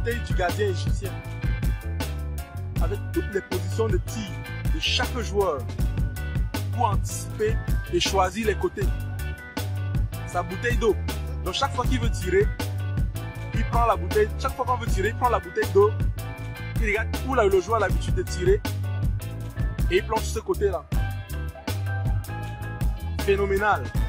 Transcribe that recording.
bouteille du gardien égyptien. Avec toutes les positions de tir de chaque joueur pour anticiper et choisir les côtés. Sa bouteille d'eau. Donc chaque fois qu'il veut tirer, il prend la bouteille. Chaque fois qu'on veut tirer, il prend la bouteille d'eau. Il regarde où le joueur a l'habitude de tirer. Et il plonge sur ce côté-là. Phénoménal.